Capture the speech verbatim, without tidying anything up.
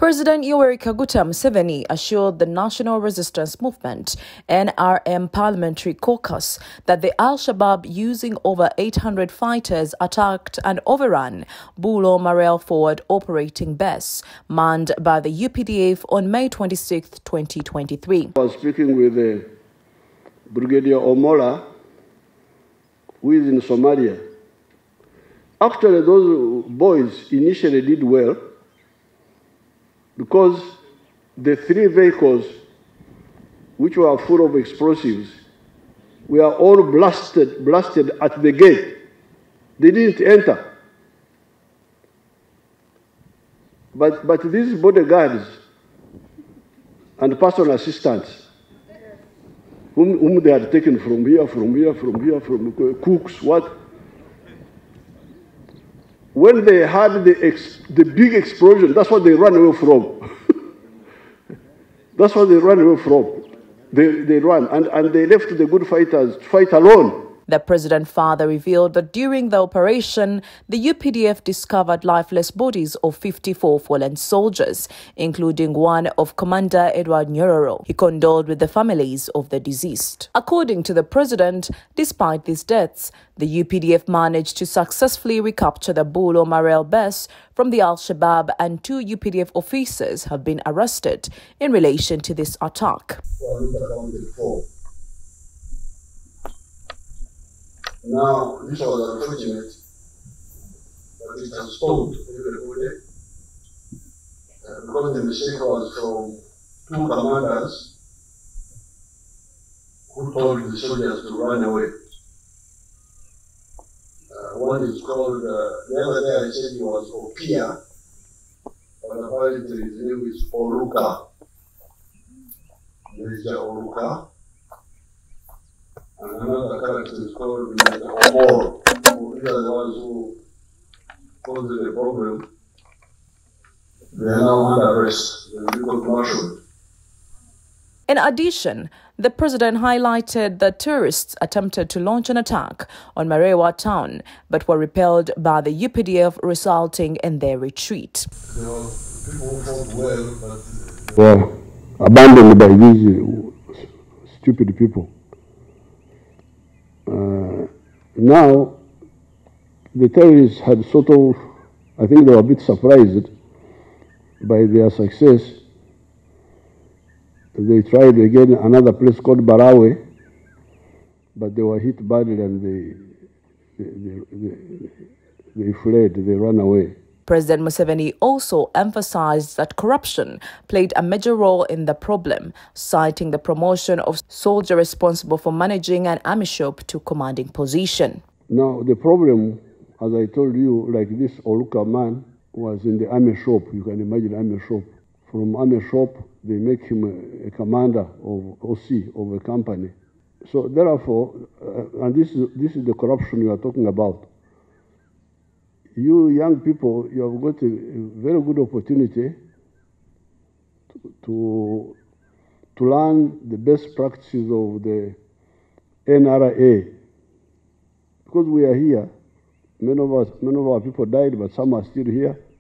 President Yoweri Kaguta Museveni assured the National Resistance Movement N R M Parliamentary Caucus that the Al-Shabaab, using over eight hundred fighters, attacked and overran Bulo Marel Forward Operating Base, manned by the U P D F on May twenty-sixth, twenty twenty-three. I was speaking with uh, Brigadier Omola, who is in Somalia. Actually, those boys initially did well, because the three vehicles, which were full of explosives, were all blasted, blasted at the gate. They didn't enter. But, but these bodyguards and personal assistants, whom, whom they had taken from here, from here, from here, from cooks, what? When they had the, ex the big explosion, that's what they ran away from. That's what they ran away from. They, they ran, and, and they left the good fighters to fight alone. The president further revealed that during the operation, the U P D F discovered lifeless bodies of fifty-four fallen soldiers, including one of Commander Edward Nyororo. He condoled with the families of the deceased. According to the president, despite these deaths, the U P D F managed to successfully recapture the Bulo Marel base from the Al-Shabaab, and two U P D F officers have been arrested in relation to this attack. Now, this was unfortunate, but it has stopped everybody. Uh, because the mistake was from two commanders who told the soldiers to run away. Uh, one is called, uh, the other day I said he was Opia, but apparently his name is Oluka. Major Oluka. And another character is called Omoro, who are the ones who caused the problem. They are now under arrest. They will be court-martialed. In addition, the president highlighted that tourists attempted to launch an attack on Marewa town, but were repelled by the U P D F, resulting in their retreat. There were people who fought well, but they were abandoned by these stupid people. Uh, now, the terrorists had sort of, I think they were a bit surprised by their success. They tried again another place called Barawe, but they were hit badly and they, they, they, they fled, they ran away. President Museveni also emphasized that corruption played a major role in the problem, citing the promotion of soldiers responsible for managing an army shop to commanding position. Now, the problem, as I told you, like this Oluka man was in the army shop. You can imagine army shop. From army shop, they make him a, a commander of O C of a company. So therefore, uh, and this is, this is the corruption you are talking about. You young people, you have got a, a very good opportunity to, to, to learn the best practices of the N R A. Because we are here, many of us, many of our people died, but some are still here.